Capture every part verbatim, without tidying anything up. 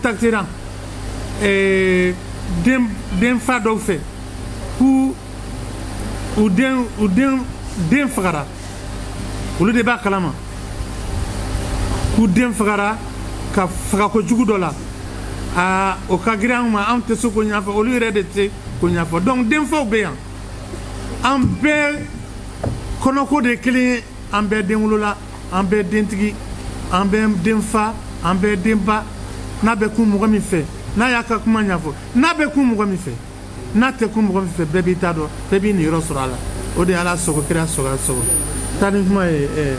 contactera den den fa dɔw fɛ k'u u den u den den fagara olu de b'a kalama k'u den fagara ka faga kojugu dɔ la aa o ka girin an ma an tɛ se k'o ɲɛfɔ olu yɛrɛ de tɛ k'o ɲɛfɔ donc denfaw bɛ yan an bɛɛ kɔnɔko de ye kelen ye an bɛɛ den wolola an bɛɛ dentigi an bɛɛ denfa an bɛɛ denba n'a bɛ kun mɔgɔ min fɛ n'a y'a ka kuma ɲɛfɔ n'a bɛ kun mɔgɔ min fɛ n'a tɛ kun mɔgɔ min fɛ bɛɛ b'i ta dɔn bɛɛ b'i niyɔrɔ sɔrɔ a la o de ye ala sogo kira sogo sogo taa ni kuma ye ɛɛ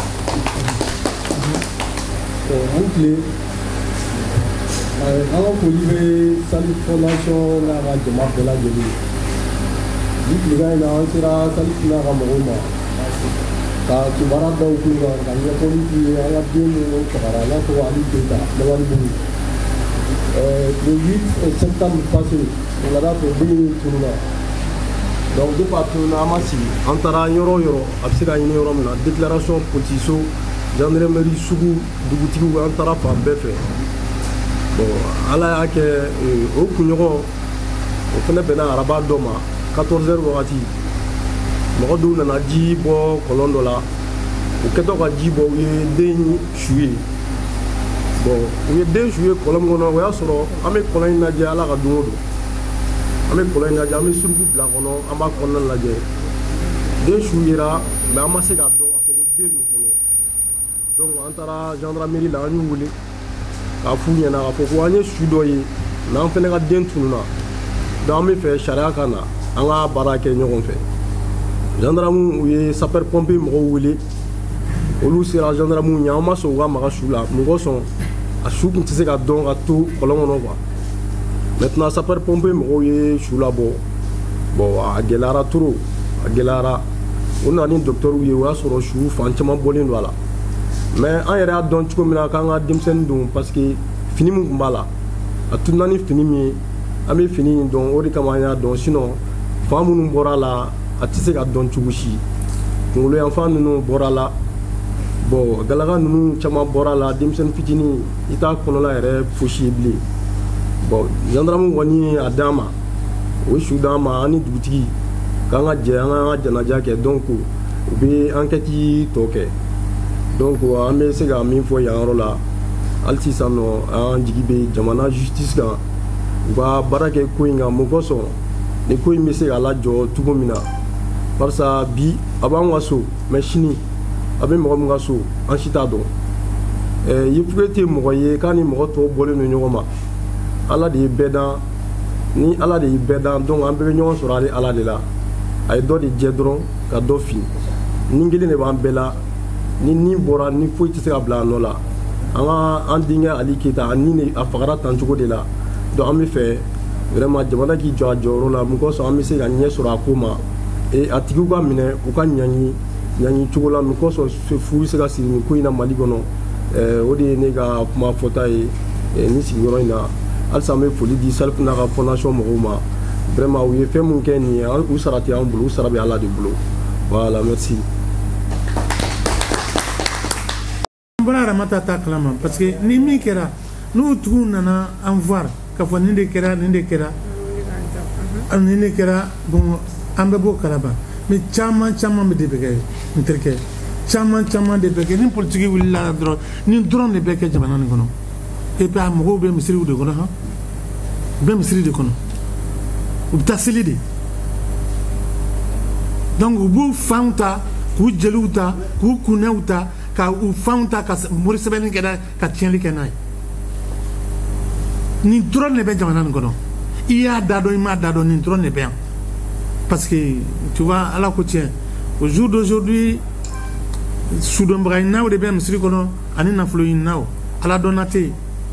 an tile an ka foli bɛ sali fondation n'a ka jama bɛɛ lajɛlen ni tilegan in na an sera sali fina ka mɔgɔw ma ka kibaruya daw k'u kan ka ɲɛfɔli k'u ye an ka den minnu fagara i n'a fɔ ali keyita mamadu bugu le huit septembre passé wulada fɛ den in tununa donc depuis a tununa an ma sigi an taara yɔrɔ o yɔrɔ a bɛ se ka ɲini yɔrɔ min na déclaration police so gendarmerie sugu dugutigiw an taara fan bɛɛ fɛ bon ala y'a kɛ o kunɲɔgɔn o fana bɛnna araba dɔ ma quatorze heures wagati mɔgɔ dɔw nana ji bɔ kɔlɔn dɔ la o kɛtɔ ka ji bɔ u ye den su ye bon u ye den su ye kɔlɔn min kɔnɔ o y'a sɔrɔ an bɛ kɔlɔn in lajɛ ala ka don o don an bɛ kɔlɔn in lajɛ an bɛ suruku bila kɔnɔ an b'a kɔnɔna lajɛ den su yera mais an ma se k'a dɔn k'a fɔ ko den don fɔlɔ donc an taara gendarmerie la an y'u wele k'a f'u ɲɛna k'a fɔ ko an ye su dɔ ye n'an fɛnɛ ka den tununa donc an bɛ fɛ sariya ka na an ka baara kɛ ɲɔgɔn fɛ gendarme u ye sapeur pompier mɔgɔw wele olu sera gendarme ɲɛ an ma sɔn u ka maga su la mun kosɔn a su tun tɛ se ka dɔn ka to kɔlɔn kɔnɔ quoi maintenant sapeur pompier mɔgɔw ye su labɔ bon a gɛlɛyara trop a gɛlɛyara u nana ni docteur ye o y'a sɔrɔ su fan caman bɔlen don a la mais an yɛrɛ y'a dɔn cogo min na k'an ka denmisɛnnin don parce que fini min tun b'a la a tununa ni fini min ye an bɛ fini in dɔn o de kama an y'a dɔn sinon fan minnu bɔra a la a tɛ se ka dɔn cogo si kunkolo yanfan ninnu bɔra a la bon galaka ninnu caman bɔra a la denmisɛnnin fitinin i t'a kɔnɔla yɛrɛ fosi ye bilen bon gendarme kɔni a d'an ma o su d'an ma an ni dugutigi k'an ka jɛ an ka janaja kɛ donc u bɛ enquête tɔ kɛ donc an bɛ se ka min fɔ yan yɔrɔ la hali sisan nɔ an jigi bɛ jamana justice kan u ka baara kɛ ko in kan mun kosɔn ni ko in bɛ se ka lajɔ cogo min na parce que bi a b'an ka so mais sini a bɛ mɔgɔ min ka so an si t'a dɔn ɛɛ yefuge tɛ mɔgɔ ye k'a ni mɔgɔ tɔw bɔlen don ɲɔgɔn ma ala de ye bɛɛ dan ni ala de ye bɛɛ dan donc an bɛɛ bɛ ɲɔgɔn sɔrɔ ale ala de la a ye dɔ de jɛ dɔrɔn ka dɔ fin ni kelen de b'an bɛɛ la ni nin bɔra ni foyi tɛ se ka bila a nɔ la an ka an denkɛ ali keyita a nin a fagara tan cogo de la donc an bɛ fɛ vraiment jamana k'i jɔ a jɔyɔrɔ la mun kosɔn an bɛ se ka ɲɛ sɔrɔ a ko ma et a tigiw ka minɛ u ka ɲaŋi ɲaŋi cogo la mun kosɔn furu bɛ se ka siri nin ko in na mali kɔnɔ ɛɛ o de ye ne ka kuma fɔta ye nin sigiyɔrɔ in na halisa an bɛ foli di salif n'a ka fondation mɔgɔw ma vraiment u ye fɛn mun kɛ nin ye u sara tɛ an bolo u sara bɛ ala de bolo voilà merci. Bɔra aramata ta kalama parce que ni min kɛra n'u tugu nana an voir k'a fɔ nin de kɛra nin de kɛra nin de kɛra bon an bɛ bɔ kalaba mais caman caman de bɛ kɛ n terikɛ caman caman de bɛ kɛ ni politique wulila dɔrɔn ni dɔrɔn de bɛ kɛ jamana nin kɔnɔ et puis a mɔgɔw bɛ misiriw de kɔnɔ han u bɛ misiri de kɔnɔ u bɛ taa seli de donc u b'u fanw ta k'u jeliw ta k'u kunɛw ta ka u fanw ta ka mori sɛbɛnni kɛ n'a ye ka tiɲɛli kɛ n'a ye nin dɔrɔn de bɛ jamana nin kɔnɔ i y'a da dɔn i m'a da dɔn nin dɔrɔn de bɛ yan parce que tu vois ala ko tiɲɛ au jour d'aujourd'hui sudɔnbaga ɲininaw de bɛ misiri kɔnɔ ani nafolo ɲininaw ala dɔnna tɛ yen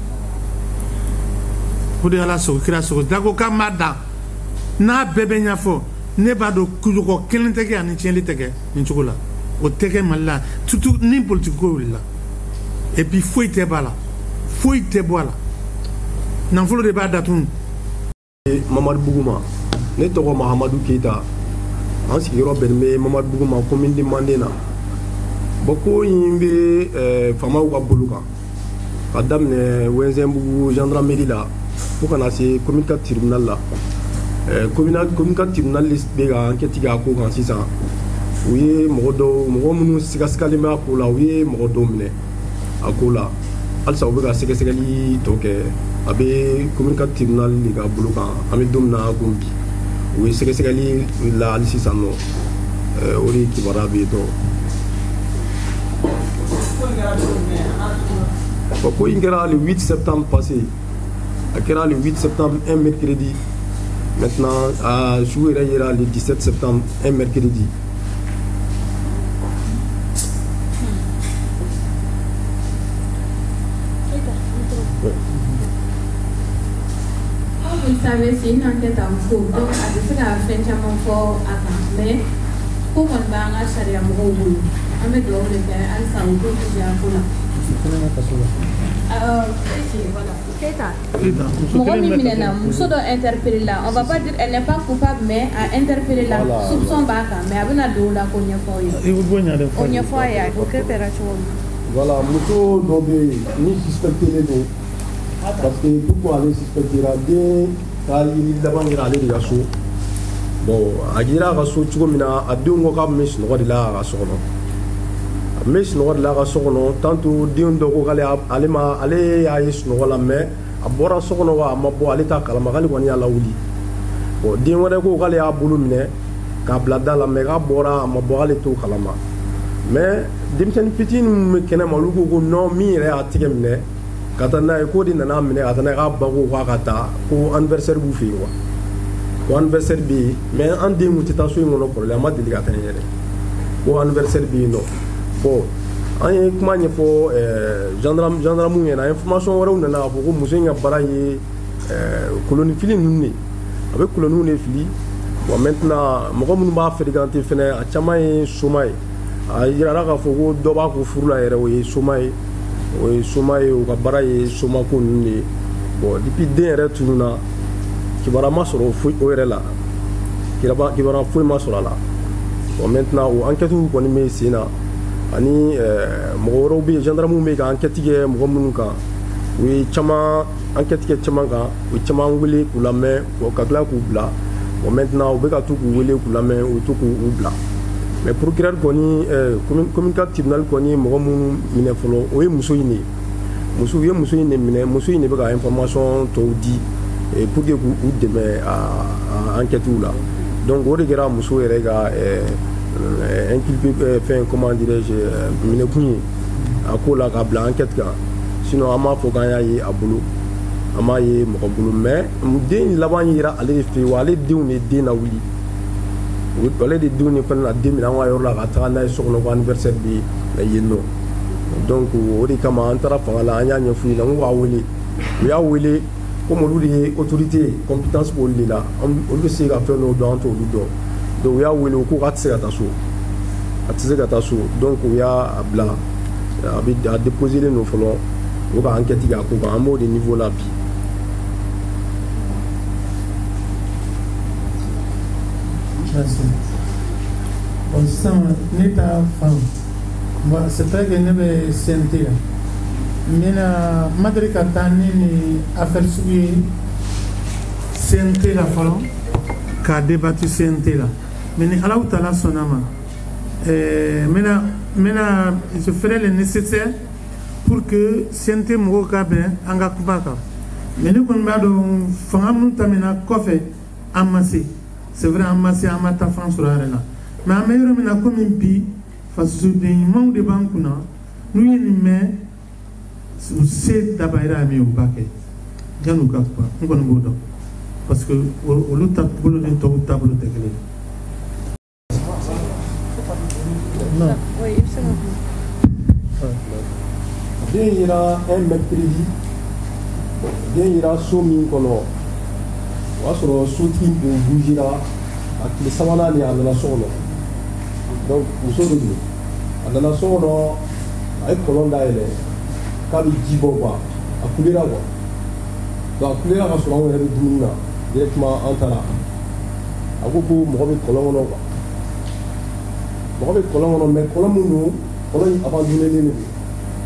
o de ye ala sogo kira sogo dago k'a m'a dan n'a bɛɛ bɛ ɲɛfɔ ne b'a dɔn kujɔgɔ kelen tɛ kɛ ani tiɲɛli tɛ kɛ nin cogo la o tɛ kɛ mali la surtout ni politique ko wulila et puis foyi tɛ bɔ a la foyi tɛ bɔ a la nafolo de b'a datugu. Mamadu Buguma ne tɔgɔ Mahamadu Keyita an sigiyɔrɔ bɛnnen bɛ Mamadu Buguma commune de Manden na bon ko in bɛ faamaw ka bolo kan Madame Wenzembougou, gendarmerie là, pour qu'on a ces communicants tribunal là. Communicants tribunal liste béga enquête qui a cours en six ans. Oui, Modo, Momo Sigaskalima pour la oui, Modo Mine. À Kola. Also, we got Segasali Toke. Abe communicant tribunal liga Buluka. Amidumna Gumbi. Oui, Segasali la Alisano. Ori Kibarabi. Pourquoi il y a le huit septembre passé, il y a le huit septembre, un mercredi. Maintenant, à jouer il y a le dix-sept septembre, un mercredi. Vous savez, c'est une enquête en cours, donc à ce qu'à fait un fort à mais pour qu'on va en acheter un gros boulot, on met de l'eau de terre, elle s'en va pour la pour la. Interpellé là. On va pas dire elle n'est pas coupable, mais à interpeller là. Soupçon baka, mais à venir de la cogne foyer. On y a foyer, ok, voilà, moto donc ni suspecté les deux. Parce que pourquoi aller suspecter la deux, car il d'abord il aller de gasso. Bon, à gira gasso, tu comme na à deux mois comme mais je ne vois de là gasso non. Mais je ne vois de là gasso non. Tantôt dion dogo aller aller ma aller à je ne vois la mais à boire gasso non va ma boire aller ta calme aller qu'on y a la ouli. Bon, dion dogo aller à boulot mine, kablada la mais à boire ma boire aller tout calme. Mais dimsen petit nous kena malugo ko non mi re atike mine katana ko di nana mine katana ga bago ko kata ko anniversaire bu fi wa ko anniversaire bi mais en de muti ta so ngono problème ma deli katana yele ko anniversaire bi no bon ay kuma ni fo gendarme gendarme ngena information wara nana ko ko musenga baraye colonie fili nunni avec colonie ne fili bon maintenant mo ko mun ba fréquenter fene a chamaye soumay a yira ka fo ko dɔ b'a ko furu la yɛrɛ o ye soma ye o ye soma ye o ka baara ye soma ko ninnu de ye bon depuis den yɛrɛ tununa kibaruya ma sɔrɔ foyi o yɛrɛ la kibaruya foyi ma sɔrɔ a la bon maintenant o enquête kɔni bɛ sen na ani mɔgɔ wɛrɛw bɛ yen gendarme bɛ yen ka enquête kɛ mɔgɔ minnu kan u ye caman enquête kɛ caman kan u ye caman wele k'u lamɛn ka tila k'u bila bon maintenant u bɛ ka to k'u wele k'u lamɛn u bɛ to k'u bila. Mais procureur koni communicat tribunal koni mɔgɔ minnu minɛ fɔlɔ o ye muso in de ye muso u ye muso in de minɛ muso in de bɛ ka information tɔw di pour que k'u dɛmɛ a enquêtew la donc o de kɛra muso yɛrɛ ka inculpé fɛn comment dirais-je minɛkun ye a ko la k'a bila enquête kan sinon an m'a fɔ k'an y'a ye a bolo an m'a ye mɔgɔ bolo mais den laban yera ale de fɛ yen wa ale denw de den na wuli. Ale de denw ni fana na den min an ka yɔrɔ la ka taga n'a ye so kɔnɔ ko anniversaire bɛ yen nɔ donc o de kama an taara fanga la an y'a ɲɛf'u ɲɛna n ko k'a wele u y'a wele komi olu de ye autorité compétence b'olu de la olu bɛ se ka fɛn dɔw dɔn an t'olu dɔn donc u y'a wele u ko k'a tɛ se ka taa so a tɛ se ka taa so donc u y'a bila a bɛ a déposé len don fɔlɔ u ka enquête kɛ a ko kan an b'o de niveau la bi. Bon, ça, n'est pas femme. Bon, c'est vrai que nous sommes sentis. Mais la madre Katani a fait subir sentis la femme, qui a débattu sentis là. Mais nous allons à la sonama. Maintenant, je ferai le nécessaire pour que sentis mon cabin en Gakubaka. Mais nous, quand nous avons fait un café amassé. C'est vrai, amassé à ma tafan sur la arena. Mais à meilleur mina comme un pi, face au dénouement de banque, nous y met c'est d'abord à mes au paquet. J'en ai pas, on connaît pas. Parce que au lieu de tableau de tableau de télé. Non. Oui, c'est bon. Bien, il y a un mercredi. Bien, il y a un somme qu'on o y'a sɔrɔ sotigi kun bougera a tile sabanan ni a nana so kɔnɔ donc muso de don a nana so kɔnɔ a ye kɔlɔn dayɛlɛ k'a bɛ ji bɔ quoi a kulera quoi donc a kulera ka sɔrɔ anw yɛrɛ bɛ dumuni na directement an taara a ko ko mɔgɔ bɛ kɔlɔn kɔnɔ quoi mɔgɔ bɛ kɔlɔn kɔnɔ mais kɔlɔn min don kɔlɔn in abandonné de don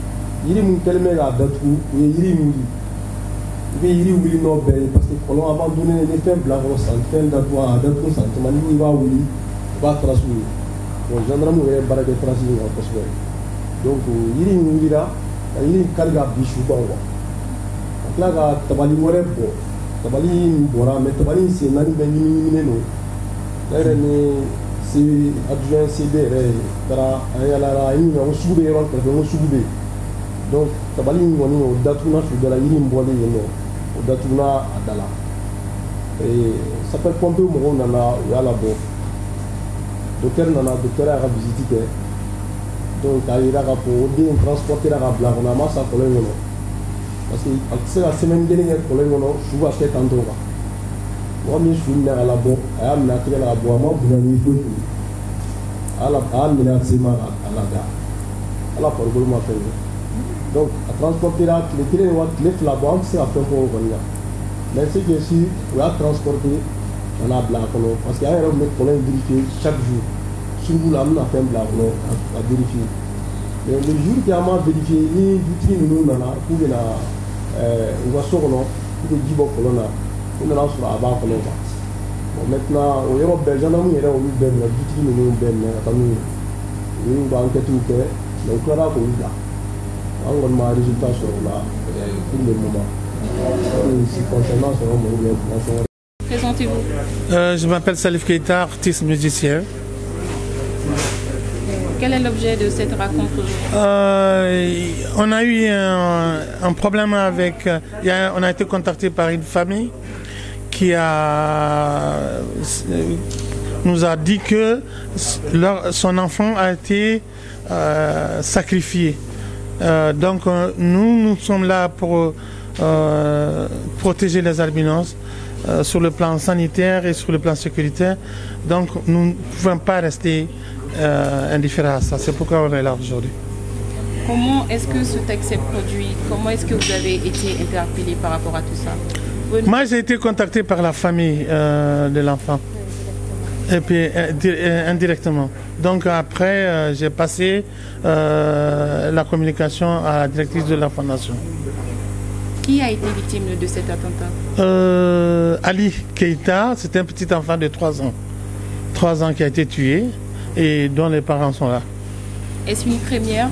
yiri mun kɛlen bɛ k'a datugu o ye yiri wuli i bɛ yiri wuli n'o bɛɛ ye parce que kɔlɔn avant donné ni fɛn bila kɔnɔ san fɛn datugu a datugu san caman ni i b'a wuli i b'a trace ye bon gendarme yɛrɛ baara kɛ trace in kan kosɛbɛ donc yiri in wulila ka yiri in kari ka bin su kan quoi ka tila ka tabali wɛrɛ bɔ tabali in bɔra mais tabali in sen naani bɛɛ ɲimiɲiminen don ne yɛrɛ ni C adjoint C D yɛrɛ taara an yaala an ɲininka ko sugu bɛ yɔrɔ kɛrɛfɛ n ko sugu bɛ yen donc tabali in kɔni o datuguna su dɔ la yiri in bɔlen yen nɔ o datuguna a da la sapeur pompier mɔgɔw nana u y'a labɔ docteur nana docteur y'a ka visite kɛ donc k'a yira k'a fɔ o den transportera ka bila kɔnɔ a ma sa kɔlɔn in kɔnɔ parce que a tɛ se ka semaine kelen kɛ kɔlɔn in kɔnɔ su ka kɛ tantôt kan mɔgɔ min su minɛ ka labɔ a y'a minɛ a tɛgɛ la ka bɔ a ma bonya ni foyi tun a y'a minɛ a se ma a lada ala farikolo ma fɛn kɛ donc a transportera tile kelen wa tile fila bɔ an tɛ se ka fɛn fɔ o kɔni kan mais ce qui est sûr o y'a transporter ka n'a bila a kɔnɔ parce que an yɛrɛ tun bɛ kɔlɔn in vérifier chaque jour surtout la an bɛna fɛn bila a kɔnɔ a vérifier mais le jour que an m'a vérifier ni dutigi ninnu nana k'u bɛna u ka so kɔnɔ k'u bɛ ji bɔ kɔlɔn na u nana sɔrɔ a b'a kɔnɔ quoi bon maintenant o yɔrɔ bɛɛ gendarme yɛrɛ olu bɛɛ minɛ dutigi ninnu bɛɛ minɛ ka taa n'u ye u y'u ka enquêtes kɛ mais u tilara k'olu bila an kɔni ma résultat sɔrɔ o la pour le moment si concernant sɔrɔ mɔgɔw bɛ information. Présentez-vous. Euh, je m'appelle Salif Keita, artiste musicien. Quel est l'objet de cette rencontre? euh, On a eu un, un problème avec... Il y a, on a été contacté par une famille qui a, nous a dit que leur, son enfant a été euh, sacrifié. Euh, donc nous, nous sommes là pour euh, protéger les albinos euh, sur le plan sanitaire et sur le plan sécuritaire. Donc nous ne pouvons pas rester euh, indifférents à ça. C'est pourquoi on est là aujourd'hui. Comment est-ce que ce texte s'est produit? Comment est-ce que vous avez été interpellé par rapport à tout ça? Vous... Moi, j'ai été contacté par la famille euh, de l'enfant. Et puis euh, indirectement. Donc après, euh, j'ai passé euh, la communication à la directrice de la fondation. Qui a été victime de cet attentat? euh, Ali Keita, c'est un petit enfant de trois ans. trois ans qui a été tué et dont les parents sont là. Est-ce une première?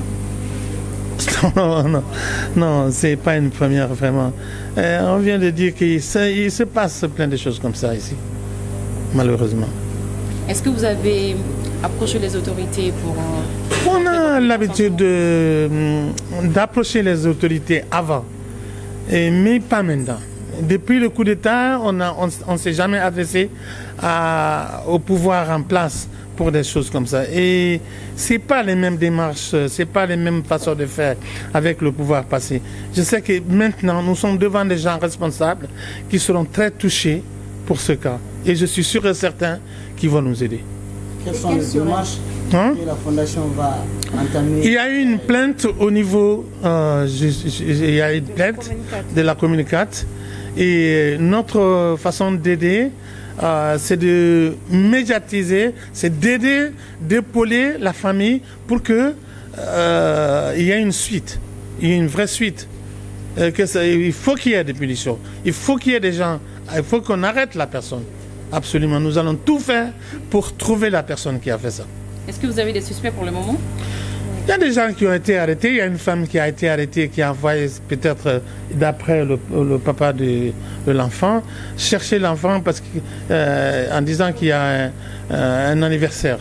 Non, non, non, c'est pas une première vraiment. Euh, on vient de dire qu'il se, il se passe plein de choses comme ça ici, malheureusement. Est-ce que vous avez approché les autorités pour... Euh, on a l'habitude d'approcher les autorités avant, et, mais pas maintenant. Depuis le coup d'État, on ne on, on s'est jamais adressé à, au pouvoir en place pour des choses comme ça. Et ce n'est pas les mêmes démarches, ce n'est pas les mêmes façons de faire avec le pouvoir passé. Je sais que maintenant, nous sommes devant des gens responsables qui seront très touchés pour ce cas. Et je suis sûr et certain qu'ils vont nous aider. Quelles sont les démarches hein? que la Fondation va entamer? Il y a eu une plainte au niveau, euh, je, je, il y a une plainte de la Communicat. Et notre façon d'aider, euh, c'est de médiatiser, c'est d'aider, d'épauler la famille pour que euh, il y ait une suite, il y ait une vraie suite. Euh, que ça, il faut qu'il y ait des punitions, il faut qu'il y ait des gens, il faut qu'on arrête la personne. Absolument, nous allons tout faire pour trouver la personne qui a fait ça. Est-ce que vous avez des suspects pour le moment? Il y a des gens qui ont été arrêtés. Il y a une femme qui a été arrêtée, qui a envoyé, peut-être d'après le, le papa de, de l'enfant, chercher l'enfant parce que, euh, en disant qu'il y a un, un anniversaire.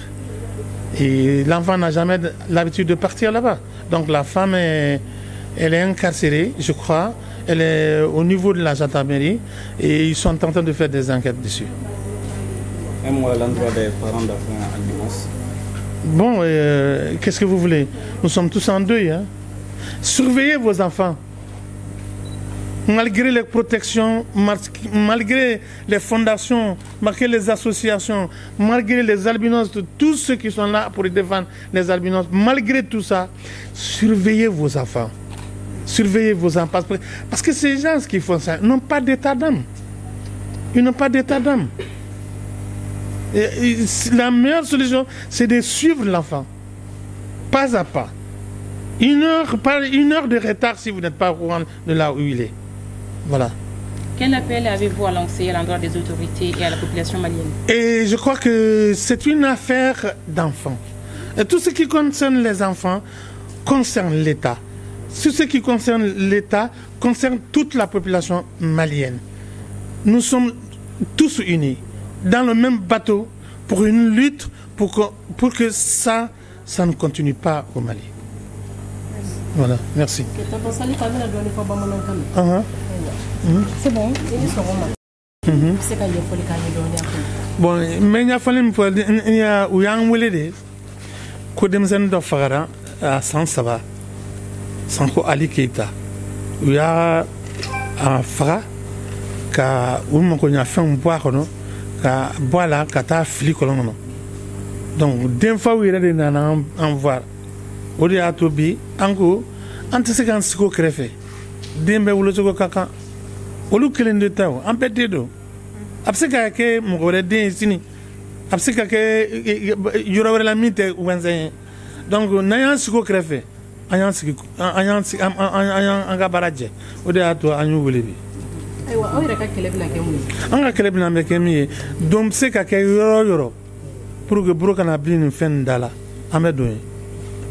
Et l'enfant n'a jamais l'habitude de partir là-bas. Donc la femme, est, elle est incarcérée, je crois. Elle est au niveau de la gendarmerie et ils sont en train de faire des enquêtes dessus. Un mot à l'endroit des parents d'enfants albinos. Bon, euh, qu'est-ce que vous voulez? Nous sommes tous en deuil. Hein? Surveillez vos enfants. Malgré les protections, malgré les fondations, malgré les associations, malgré les albinos, tous ceux qui sont là pour défendre les albinos, malgré tout ça, surveillez vos enfants. Surveillez vos enfants. Parce que ces gens qui font ça n'ont pas d'état d'âme. Ils n'ont pas d'état d'âme. La meilleure solution, c'est de suivre l'enfant, pas à pas. Une heure, pas une heure de retard si vous n'êtes pas au courant de là où il est. Voilà. Quel appel avez-vous à lancer à l'endroit des autorités et à la population malienne? Et je crois que c'est une affaire d'enfants. Et tout ce qui concerne les enfants concerne l'État. Tout ce qui concerne l'État concerne toute la population malienne. Nous sommes tous unis dans le même bateau pour une lutte pour que, pour que ça, ça ne continue pas au Mali. Voilà, merci. Uh-huh. C'est bon. Bon, mais il y a fallu il y a où y a un wele de ko demsen do fagara a san saba sanko Ali Keita où y a un faga ka ou mo ko nya fam bois kono ka boila ka ta fili kolon donc den fa wi rede na en voir o de ato bi anko antese kan siko krefe dembe wulo ko kaka olu kelen de taw en pété do abseka ke mo gore den sini abseka ke yoro wala la mite wanzen donc nayan siko krefe ayan siki ayan ayan anga baraje o de ato anyu wulebi aywa awira ka kelebla ke mu anga kelebla me ke mi donc c'est ka ke yoro yoro pour que bro kana bin fen dala amedo.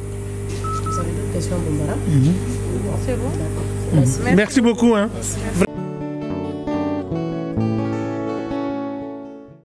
Vous avez d'autres questions, Bombara? Mm-hmm. C'est bon? Merci, Merci beaucoup. Hein.